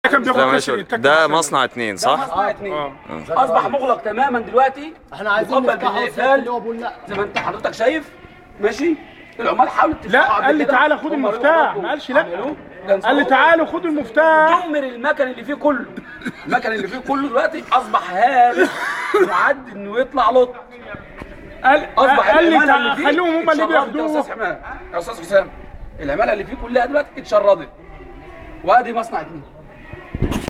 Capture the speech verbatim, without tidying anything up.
كان بياخد كاس ده, الانتاج ده مصنع اتنين صح؟ مصنع اتنين آه. اصبح مغلق تماما دلوقتي. احنا عايزين مقابل نفتحه بالاقفال اللي هو بيقول لا. زي ما انت حضرتك شايف ماشي. العمال حاولت لا تفتحه قبل قال لي كده. تعالى خد هم المفتاح، برضه ما قالش لا. عملوه. كان قال لي صعب. تعالوا خدوا المفتاح. دمر المكن اللي فيه كله. المكن اللي فيه كله دلوقتي اصبح هارب معد انه يطلع لط. قال اصبح قال لي العماله اللي تعالى فيه خليهم هم اللي اتشردت يا بياخدوه. استاذ حماد يا استاذ حسام. العماله اللي فيه كلها دلوقتي اتشردت. وادي مصنع اتنين.